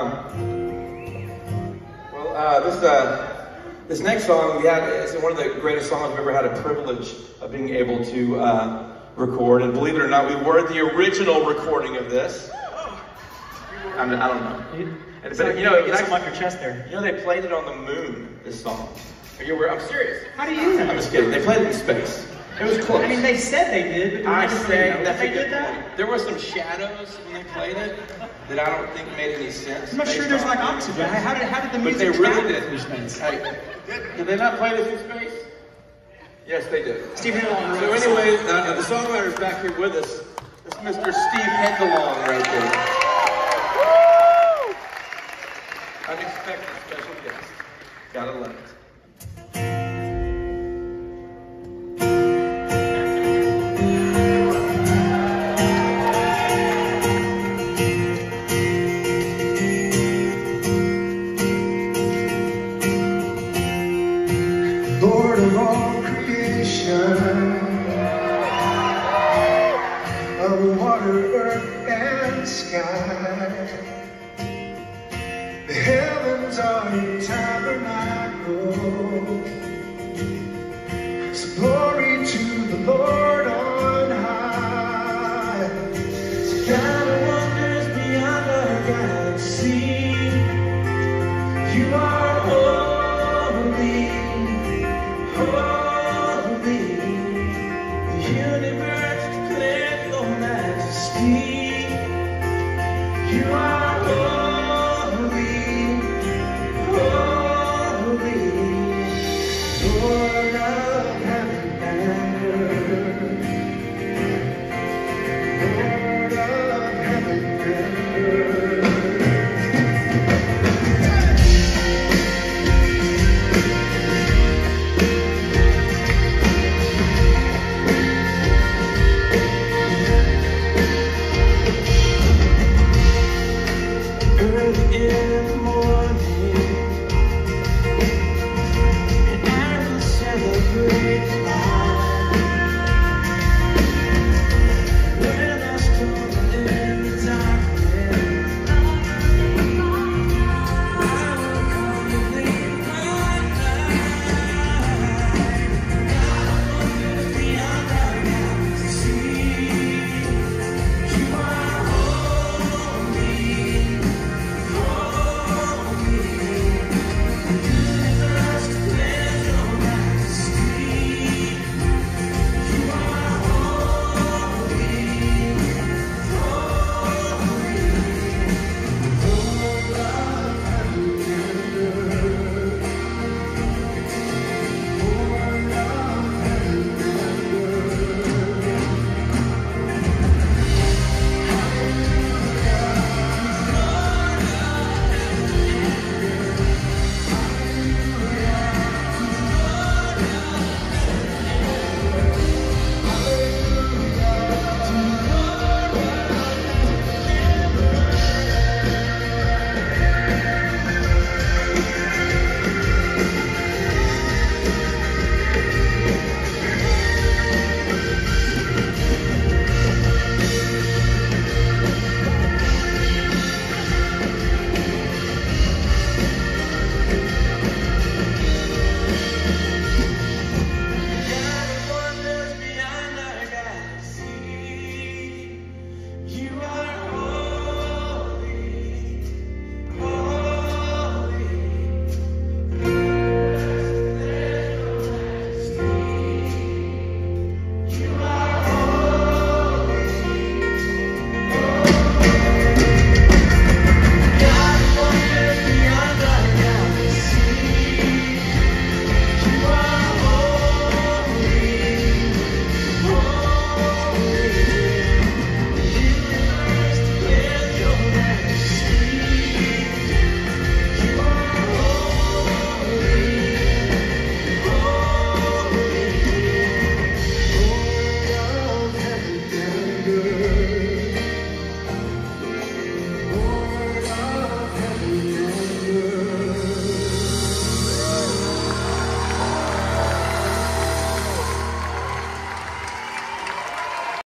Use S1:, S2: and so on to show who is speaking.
S1: This next song is one of the greatest songs I've ever had a privilege of being able to record. And believe it or not, we were the original recording of this. I don't know.
S2: But you know, it gets something off your chest there.
S1: You know, they played it on the moon. This song. Are you aware? I'm serious.
S2: How do you know?
S1: I'm just kidding. They played it in space. It was close.
S2: I mean, they said they did, but
S1: I say
S2: that they did that.
S1: There were some shadows when they played it that I don't think made any sense.
S2: I'm not sure there's like oxygen. How did the music
S1: But they really did.
S2: Through space?
S1: Did they not play this in space? Yes, they did.
S2: Steve Hindalong.
S1: So anyway, the songwriter's back here with us. It's Mr. Steve Hindalong right there. Unexpected special guest. Gotta love it.
S3: Lord of all creation, of water, earth, and sky, the heavens are your tabernacle. So glory to the Lord on high. So God of wonders beyond our galaxy, you are holy. Holy, the universe declares your majesty. You are holy, holy, Lord of heaven and earth, Lord of heaven and earth. In